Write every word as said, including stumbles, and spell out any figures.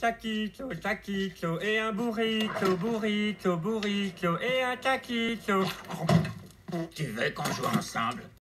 taquito, taquito, et un burrito, burrito, burrito, et un taquito. Tu veux qu'on joue ensemble?